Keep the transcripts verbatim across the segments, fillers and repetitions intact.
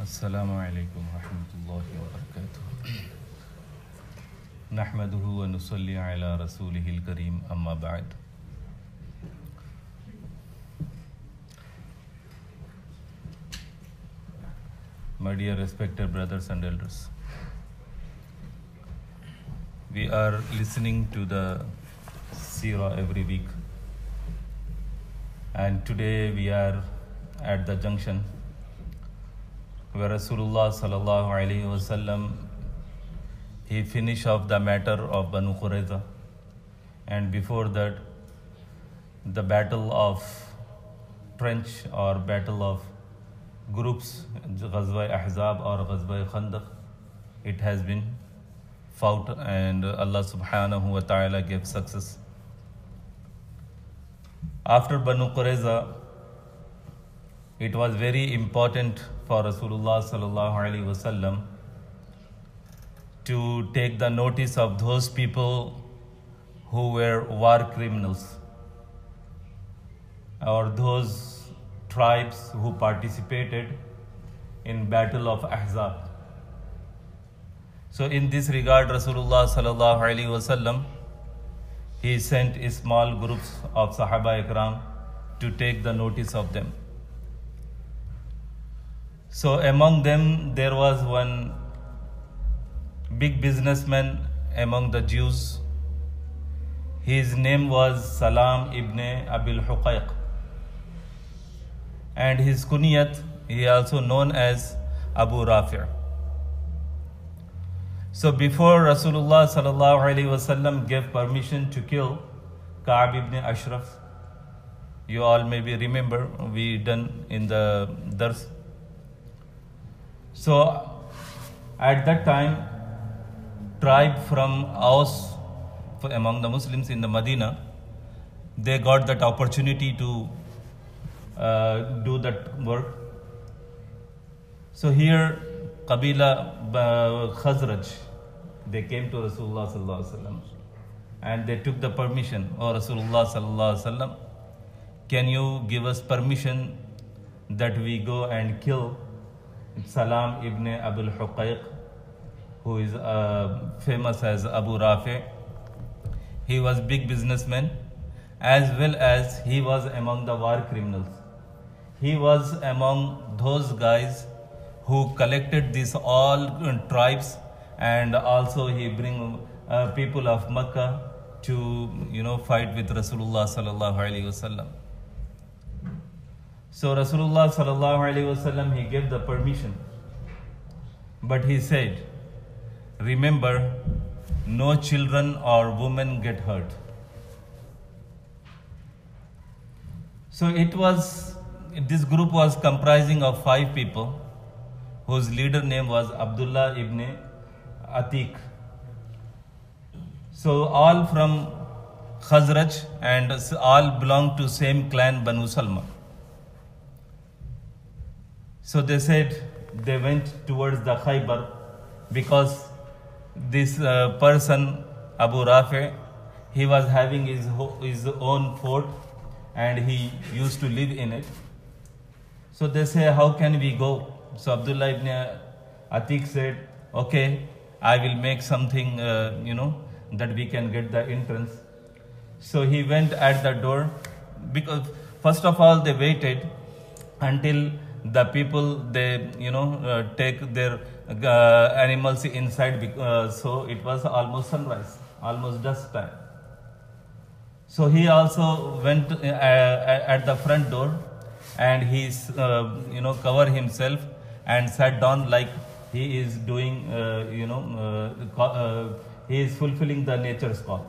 السلام عليكم ورحمة الله وبركاته. نحمده ونصلي على رسوله الكريم أما بعد. My dear respected brothers and elders, we are listening to the Seerah every week, and today we are at the junction where Rasulullah sallallahu alaihi wasallam he finished off the matter of Banu Qurayza, and before that the battle of trench or battle of groups, Ghazwa Ahzab or Ghazwa Khandaq, it has been fought and Allah subhanahu wa ta'ala gave success. After Banu Qurayza, it was very important for Rasulullah sallallahu alaihi wasallam to take the notice of those people who were war criminals or those tribes who participated in Battle of Ahzab. So in this regard, Rasulullah sallallahu alaihi wasallam he sent small groups of Sahaba Ikram to take the notice of them. So among them there was one big businessman among the Jews. His name was Salam ibn Abil Huqayq, and his kunyat, he also known as Abu Rafi'. So before Rasulullah sallallahu alaihi wasallam gave permission to kill Ka'b ibn Ashraf, you all maybe remember we done in the dars. So at that time, tribe from Aus, among the Muslims in the Medina, they got that opportunity to uh, do that work. So here, Qabila uh, Khazraj, they came to Rasulullah sallallahu alaihi wasallam and they took the permission. Oh Rasulullah sallallahu alaihi wasallam, can you give us permission that we go and kill Salam ibn Abul Huqayq, who is uh, famous as Abu Rafi'. He was big businessman as well as he was among the war criminals. He was among those guys who collected these all uh, tribes, and also he bring uh, people of Makkah to you know fight with Rasulullah sallallahu alaihi wasallam. So Rasulullah sallallahu alaihi wasallam he gave the permission, but he said, remember, no children or women get hurt. So it was, this group was comprising of five people whose leader name was Abdullah ibn Atiq. So all from Khazraj and all belonged to same clan Banu Salma. So they said they went towards the Khaybar because this uh, person, Abu Rafi', he was having his, his own fort and he used to live in it. So they say, how can we go? So Abdullah ibn Atiq said, okay, I will make something, uh, you know, that we can get the entrance. So he went at the door because first of all they waited until the people, they, you know, uh, take their uh, animals inside, uh, so it was almost sunrise, almost dusk time. So he also went uh, at the front door and he, uh, you know, covered himself and sat down like he is doing, uh, you know, uh, uh, he is fulfilling the nature's call.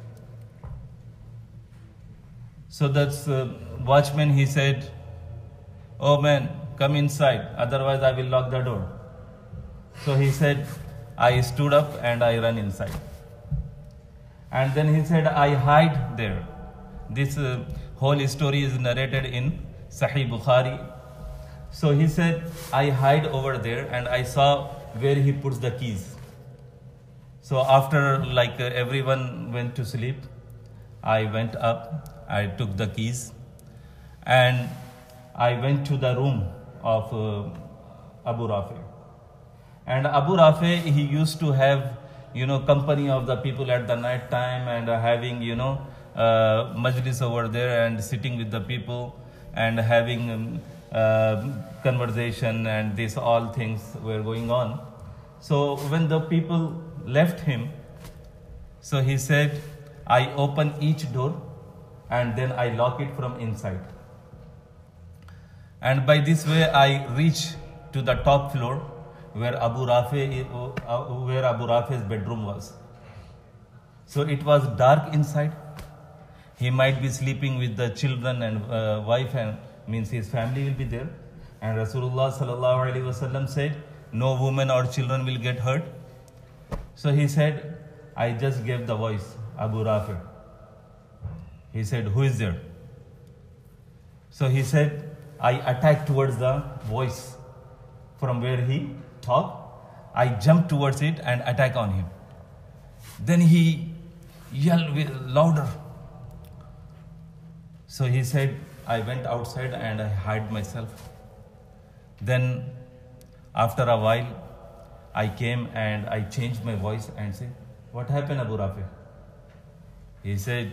So that's uh, watchman, he said, oh man, come inside, otherwise I will lock the door. So he said, I stood up and I ran inside. And then he said, I hide there. This uh, whole story is narrated in Sahih Bukhari. So he said, I hide over there and I saw where he puts the keys. So after like uh, everyone went to sleep, I went up, I took the keys and I went to the room of uh, Abu Rafi. And Abu Rafi, he used to have, you know, company of the people at the night time, and uh, having, you know, uh, majlis over there and sitting with the people and having um, uh, conversation, and these all things were going on. So when the people left him, so he said, I open each door and then I lock it from inside. And by this way I reach to the top floor where Abu Rafi, uh, where Abu Rafi's bedroom was. So it was dark inside. He might be sleeping with the children and uh, wife, and means his family will be there. And Rasulullah sallallahu alaihi wasallam said, no woman or children will get hurt. So he said, I just gave the voice, Abu Rafi. He said, who is there? So he said, I attacked towards the voice from where he talked. I jumped towards it and attack on him. Then he yelled louder. So he said, I went outside and I hid myself. Then after a while, I came and I changed my voice and said, what happened, Abu Rafi? He said,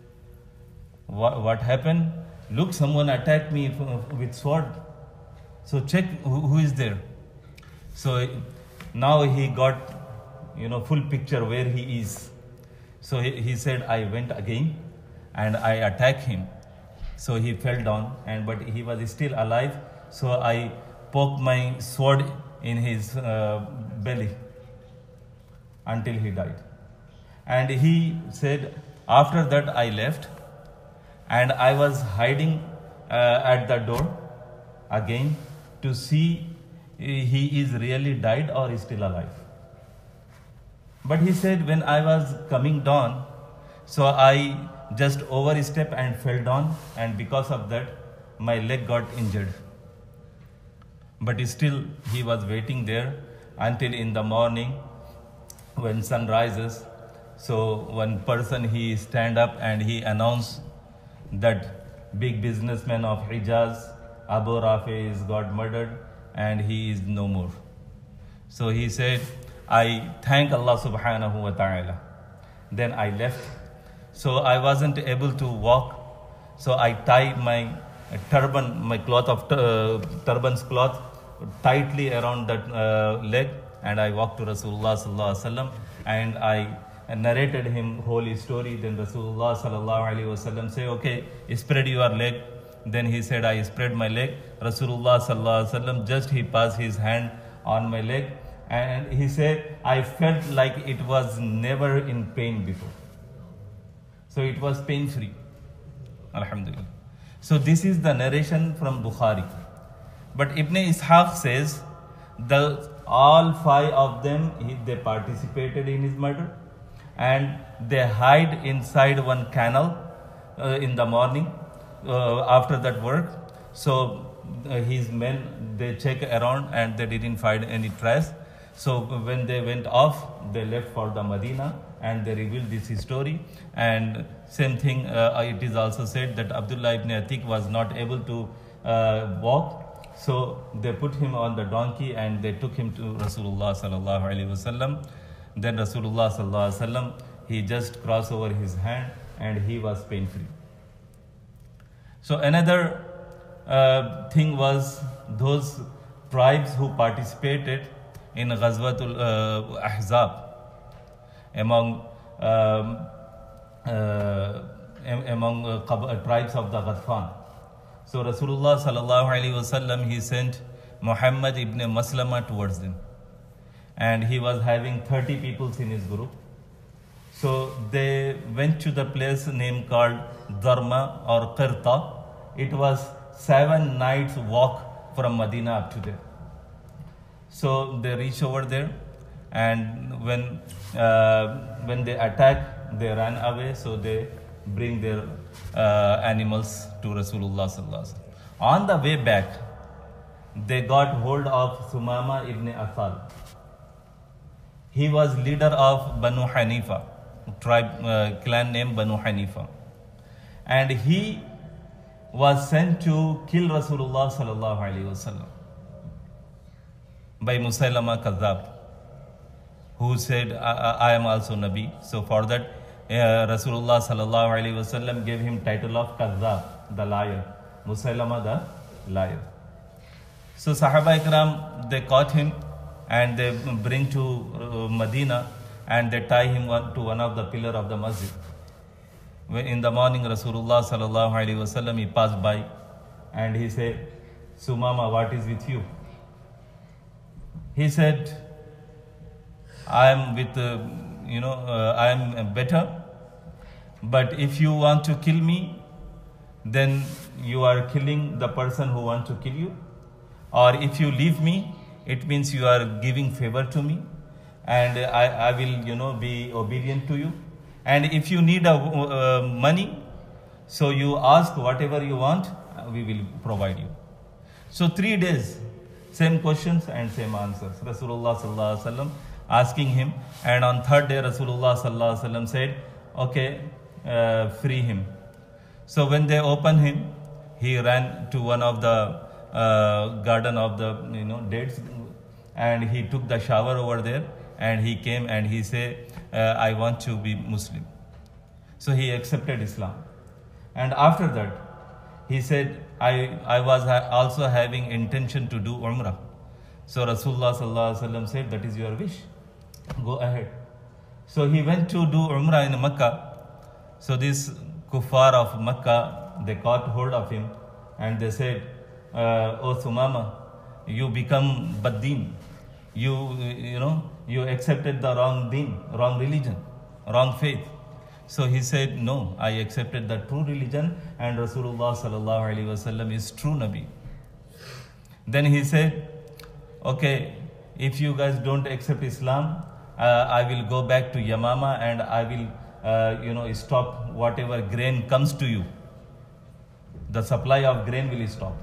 what, what happened? Look, someone attacked me with sword. So check who, who is there. So now he got, you know, full picture where he is. So he, he said, I went again and I attacked him. So he fell down, and but he was still alive. So I poked my sword in his uh, belly until he died. And he said, after that I left and I was hiding uh, at the door again to see he is really died or is still alive. But he said, when I was coming down, so I just overstep and fell down, and because of that my leg got injured. But still he was waiting there until in the morning when sun rises. So one person, he stand up and he announced that big businessman of Hijaz, Abu Rafi, is got murdered and he is no more. So he said, I thank Allah subhanahu wa ta'ala. Then I left. So I wasn't able to walk. So I tied my turban, my cloth of uh, turban's cloth tightly around that uh, leg, and I walked to Rasulullah sallallahu alaihi wasallam, and I narrated him whole story. Then Rasulullah sallallahu alaihi wasallam say, okay, spread your leg. Then he said, I spread my leg. Rasulullah sallallahu alaihi wasallam just he passed his hand on my leg, and he said, I felt like it was never in pain before. So it was pain free. Alhamdulillah. So this is the narration from Bukhari. But Ibn Ishaq says, the all five of them, he, they participated in his murder, and they hide inside one canal uh, in the morning uh, after that work. So uh, his men, they check around and they didn't find any trace. So when they went off, they left for the Medina and they revealed this story. And same thing, uh, it is also said that Abdullah ibn Atiq was not able to uh, walk. So they put him on the donkey and they took him to Rasulullah sallallahu alaihi wasallam. Then Rasulullah sallallahu alaihi wasallam, he just crossed over his hand and he was pain free. So another uh, thing was those tribes who participated in Ghazwatul uh, Ahzab among um, uh, among uh, tribes of the Ghatfan. So Rasulullah sallallahu alaihi wasallam, he sent Muhammad ibn Maslama towards them, and he was having thirty people in his group. So they went to the place named called Dharma or Qirta. It was seven nights walk from Medina up to there. So they reach over there, and when uh, when they attack, they run away. So they bring their uh, animals to Rasulullah sallallahu alaihi wasallam. On the way back, they got hold of Sumama ibn Asal. He was leader of Banu Hanifa, tribe uh, clan named Banu Hanifa, and he was sent to kill Rasulullah sallallahu alaihi wasallam. by Musaylama Kazzab, who said, I, I am also Nabi. So for that, uh, Rasulullah sallallahu alaihi wasallam gave him title of Kazzab, the liar. Musaylama, the liar. So Sahaba Ikram, they caught him and they bring to uh, Medina and they tie him one, to one of the pillar of the masjid. When in the morning, Rasulullah sallallahu alaihi wasallam, he passed by and he said, Sumama, what is with you? He said, I am with, uh, you know, uh, I am better, but if you want to kill me, then you are killing the person who wants to kill you. Or if you leave me, it means you are giving favor to me, and I, I will, you know, be obedient to you. And if you need a, uh, money, so you ask whatever you want, we will provide you. So three days, same questions and same answers. Rasulullah sallallahu alaihi wasallam asking him, and on third day Rasulullah sallallahu alaihi wasallam said, okay, uh, free him. So when they opened him, he ran to one of the uh, garden of the, you know, dates, and he took the shower over there, and he came and he said, uh, I want to be Muslim. So he accepted Islam. And after that, he said, I, I was ha also having intention to do Umrah. So Rasulullah sallallahu alaihi wasallam said, that is your wish, go ahead. So he went to do Umrah in Makkah. So this kuffar of Makkah, they caught hold of him and they said, uh, oh Sumama, you become Baddin. You, you know, you accepted the wrong deen, wrong religion, wrong faith. So he said, no, I accepted the true religion, and Rasulullah sallallahu alaihi wasallam is true Nabi. Then he said, okay, if you guys don't accept Islam, uh, I will go back to Yamama and I will, uh, you know, stop whatever grain comes to you. The supply of grain will stop.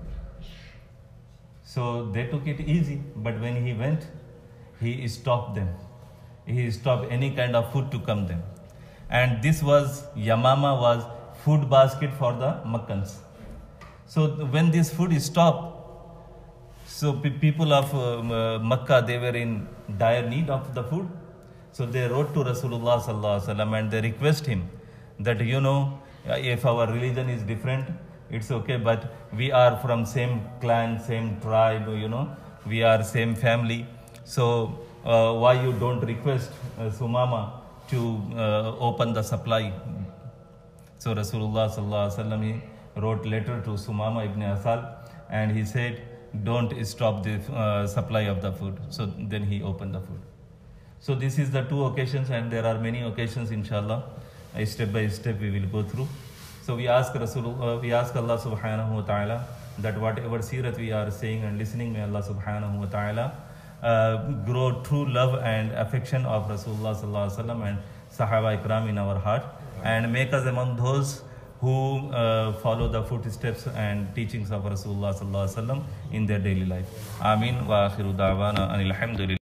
So they took it easy, but when he went, he stopped them. He stopped any kind of food to come them. And this was, Yamama was food basket for the Makkans. So when this food stopped, so pe people of uh, Makkah, they were in dire need of the food. So they wrote to Rasulullah sallallahu alaihi wasallam and they request him that, you know, if our religion is different, it's okay, but we are from same clan, same tribe, you know, we are same family. So uh, why you don't request uh, Sumama to uh, open the supply? So Rasulullah sallallahu alaihi wasallam, he wrote letter to Sumama ibn Asal and he said, don't stop the uh, supply of the food. So then he opened the food. So this is the two occasions, and there are many occasions, inshallah. Uh, step by step we will go through. So we ask Rasulullah, uh, we ask Allah subhanahu wa ta'ala that whatever seerat we are saying and listening, may Allah subhanahu wa ta'ala uh, grow true love and affection of Rasulullah sallallahu alaihi wasallam and Sahaba Ikram in our heart, and make us among those who uh, follow the footsteps and teachings of Rasulullah sallallahu alaihi wasallam in their daily life. Ameen wa akhiru da'wana anil hamdulillah.